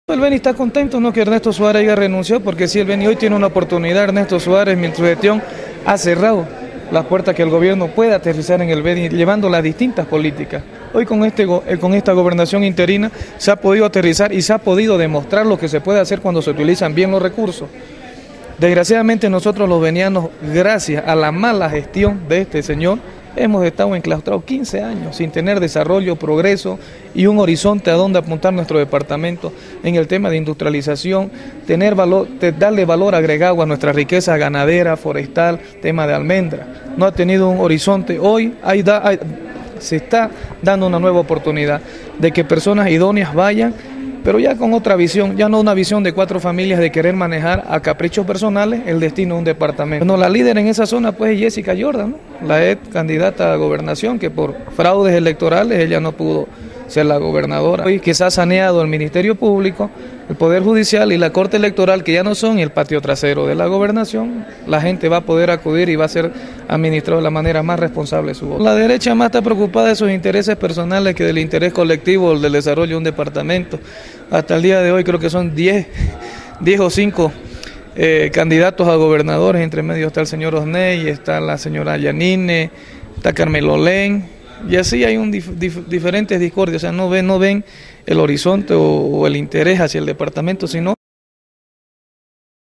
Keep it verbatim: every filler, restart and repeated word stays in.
El Beni está contento, no que Ernesto Suárez haya renunciado, porque si el Beni hoy tiene una oportunidad, Ernesto Suárez, mientras gestión ha cerrado las puertas que el gobierno pueda aterrizar en el Beni, llevando las distintas políticas. Hoy con, este, con esta gobernación interina se ha podido aterrizar y se ha podido demostrar lo que se puede hacer cuando se utilizan bien los recursos. Desgraciadamente nosotros los benianos, gracias a la mala gestión de este señor, hemos estado enclaustrados quince años sin tener desarrollo, progreso y un horizonte a donde apuntar nuestro departamento en el tema de industrialización, tener valor, darle valor agregado a nuestra riqueza ganadera, forestal, tema de almendra. No ha tenido un horizonte. Hoy hay, hay, se está dando una nueva oportunidad de que personas idóneas vayan, pero ya con otra visión, ya no una visión de cuatro familias de querer manejar a caprichos personales el destino de un departamento. Bueno, la líder en esa zona pues es Jessica Jordan, ¿no? La ex candidata a gobernación, que por fraudes electorales ella no pudo ser la gobernadora. Hoy que se ha saneado el Ministerio Público, el Poder Judicial y la Corte Electoral, que ya no son el patio trasero de la gobernación, la gente va a poder acudir y va a ser administrado de la manera más responsable de su voto. La derecha más está preocupada de sus intereses personales que del interés colectivo o del desarrollo de un departamento. Hasta el día de hoy creo que son diez o cinco eh, candidatos a gobernadores, entre medio está el señor Osney, está la señora Yanine, está Carmelo Len, y así hay un dif dif diferentes discordias, o sea, no ven, no ven el horizonte o, o el interés hacia el departamento, sino